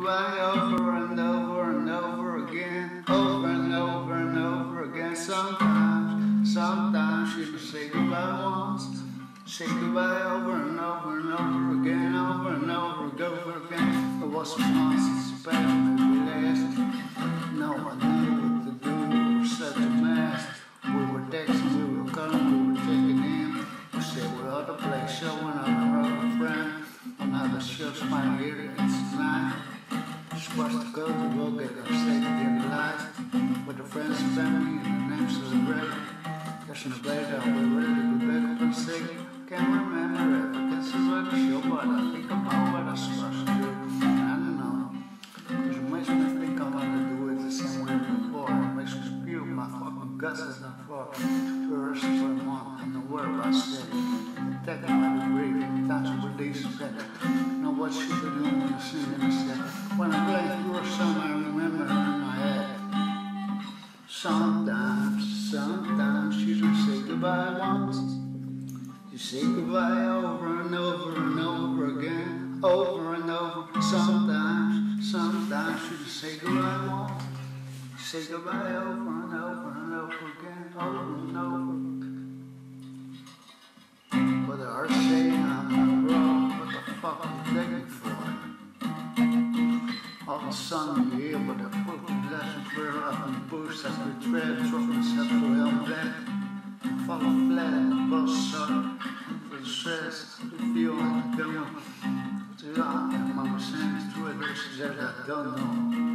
goodbye over and over and over again, over and over and over again. Sometimes you say goodbye once, say goodbye over and over and over again, over and over again. It was once, it's better, maybe last. No one knew what to do, we were such a mess. We were texting, we were calling, we were checking in. We said we're out of place, showing up another friend. Another show's my here, it's tonight. Squash the code, we'll get our safety in life. With the friends and family and the names of the great. Catching the blade out, we're ready to be back up and say, can't remember it, but this is what the show, but I think about what I supposed to do. I don't know, cause it makes me think I'm gonna do it the same way before. It makes me spew my fucking guts as I fall. First for a month, and the word I said, take my degree, that's what release better. Know what she be doing when I sing in the set. When I play through a song, I remember her in my head. Sometimes you don't say goodbye once. You say goodbye over and over and over again, over and over. Sometimes you don't say goodbye once. You say goodbye over and over and over again, over and over. But the heart saying I'm not wrong, what the fuck are you begging for? All of a sudden you hear what the fuck is that prayer up in the bush as we tread, drop myself to hell back. Follow flat and the bus up for the stress, to feel like going too long. And mama saying through it, this is that I don't know.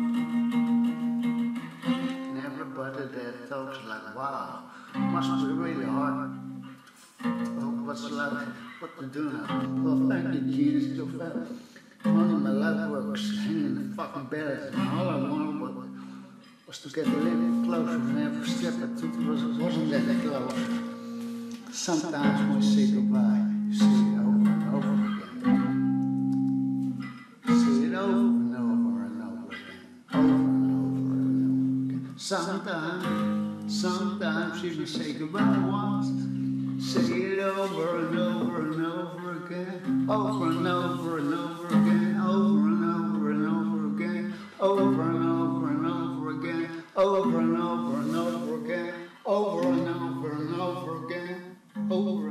And everybody there talks like, wow, must be really hard. What's life? What to do now? Well, thank you, Jesus. Your family. Only my life works hanging in the fucking bed. And all I wanted was to get a little closer. And every step I took wasn't that close. Sometimes when you say goodbye, you say it over and over again. Say it over and over and over again. Over and over and over again. Sometimes you can say goodbye once. Say it over and over and over again, over and over and over again, over and over and over again, over and over and over again, over and over and over again, over and over and over again, over